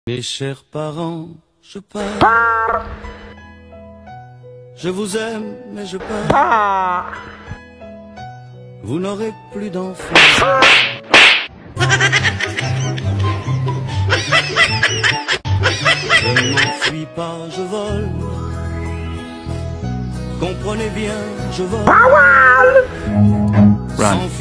Mes chers parents, je pars. Je vous aime, mais je pars. Vous n'aurez plus d'enfants. Je ne m'enfuis pas, je vole. Comprenez bien, je vole. Sans